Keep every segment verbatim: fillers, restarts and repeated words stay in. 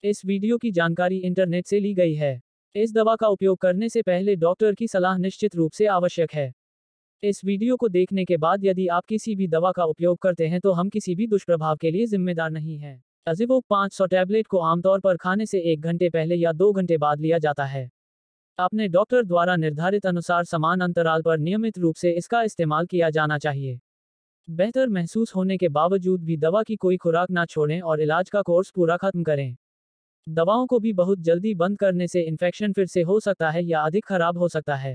इस वीडियो की जानकारी इंटरनेट से ली गई है। इस दवा का उपयोग करने से पहले डॉक्टर की सलाह निश्चित रूप से आवश्यक है। इस वीडियो को देखने के बाद यदि आप किसी भी दवा का उपयोग करते हैं तो हम किसी भी दुष्प्रभाव के लिए जिम्मेदार नहीं हैं। अज़िवोक पाँच सौ टैबलेट को आमतौर पर खाने से एक घंटे पहले या दो घंटे बाद लिया जाता है। अपने डॉक्टर द्वारा निर्धारित अनुसार समान अंतराल पर नियमित रूप से इसका इस्तेमाल किया जाना चाहिए। बेहतर महसूस होने के बावजूद भी दवा की कोई खुराक ना छोड़ें और इलाज का कोर्स पूरा खत्म करें। दवाओं को भी बहुत जल्दी बंद करने से इन्फेक्शन फिर से हो सकता है या अधिक खराब हो सकता है।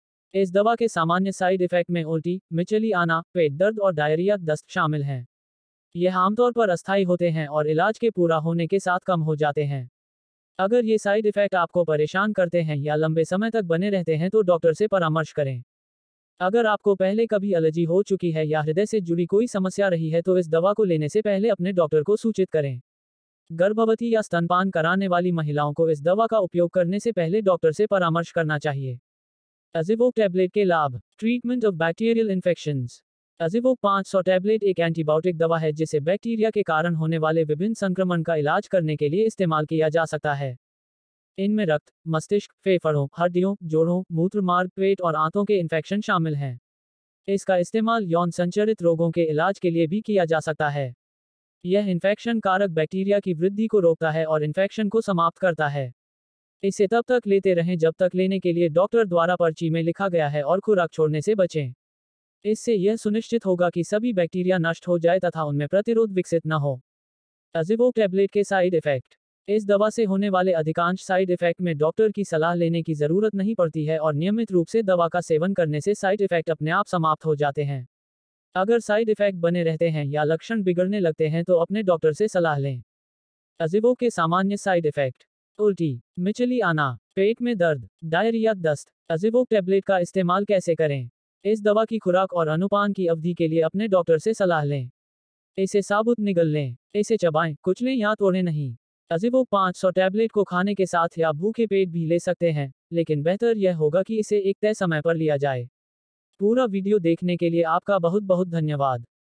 इस दवा के सामान्य साइड इफेक्ट में उल्टी, मिचली आना, पेट दर्द और डायरिया दस्त शामिल हैं। यह आमतौर पर अस्थायी होते हैं और इलाज के पूरा होने के साथ कम हो जाते हैं। अगर ये साइड इफेक्ट आपको परेशान करते हैं या लंबे समय तक बने रहते हैं तो डॉक्टर से परामर्श करें। अगर आपको पहले कभी एलर्जी हो चुकी है या हृदय से जुड़ी कोई समस्या रही है तो इस दवा को लेने से पहले अपने डॉक्टर को सूचित करें। गर्भवती या स्तनपान कराने वाली महिलाओं को इस दवा का उपयोग करने से पहले डॉक्टर से परामर्श करना चाहिए। अज़िवोक टैबलेट के लाभ। Treatment of bacterial infections. Azivok पाँच सौ टैबलेट एक एंटीबायोटिक दवा है जिसे बैक्टीरिया के कारण होने वाले विभिन्न संक्रमण का इलाज करने के लिए इस्तेमाल किया जा सकता है। इनमें रक्त, मस्तिष्क, फेफड़ों, हड्डियों, जोड़ों, मूत्र मार्ग, पेट और आंतों के इन्फेक्शन शामिल हैं। इसका इस्तेमाल यौन संचरित रोगों के इलाज के लिए भी किया जा सकता है। यह इन्फेक्शन कारक बैक्टीरिया की वृद्धि को रोकता है और इन्फेक्शन को समाप्त करता है। इसे तब तक लेते रहें जब तक लेने के लिए डॉक्टर द्वारा पर्ची में लिखा गया है और खुराक छोड़ने से बचें। इससे यह सुनिश्चित होगा कि सभी बैक्टीरिया नष्ट हो जाए तथा उनमें प्रतिरोध विकसित न हो। अज़िवोक टैबलेट के साइड इफेक्ट। इस दवा से होने वाले अधिकांश साइड इफेक्ट में डॉक्टर की सलाह लेने की जरूरत नहीं पड़ती है और नियमित रूप से दवा का सेवन करने से साइड इफेक्ट अपने आप समाप्त हो जाते हैं। अगर साइड इफेक्ट बने रहते हैं या लक्षण बिगड़ने लगते हैं तो अपने डॉक्टर से सलाह लें। अज़िवोक के सामान्य साइड इफेक्ट। उल्टी, मिचली आना, पेट में दर्द, डायरिया दस्त। अज़िवोक टैबलेट का इस्तेमाल कैसे करें? इस दवा की खुराक और अनुपान की अवधि के लिए अपने डॉक्टर से सलाह लें। इसे साबुत निगल लें। इसे चबाएं, कुचलें या तोड़ें नहीं। अज़िवोक पाँच सौ टैबलेट को खाने के साथ या भूखे पेट भी ले सकते हैं, लेकिन बेहतर यह होगा कि इसे एक तय समय पर लिया जाए। पूरा वीडियो देखने के लिए आपका बहुत बहुत धन्यवाद।